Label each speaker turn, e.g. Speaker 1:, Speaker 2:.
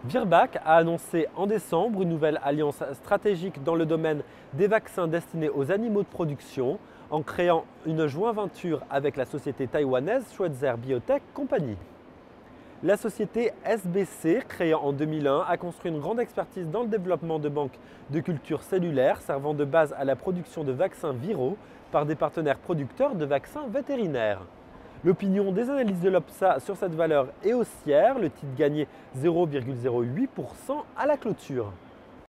Speaker 1: Virbac a annoncé en décembre une nouvelle alliance stratégique dans le domaine des vaccins destinés aux animaux de production en créant une joint venture avec la société taïwanaise Schweitzer Biotech Company. La société SBC, créée en 2001, a construit une grande expertise dans le développement de banques de cultures cellulaires servant de base à la production de vaccins viraux par des partenaires producteurs de vaccins vétérinaires. L'opinion des analystes de l'OPSA sur cette valeur est haussière, le titre gagnait 0,08% à la clôture.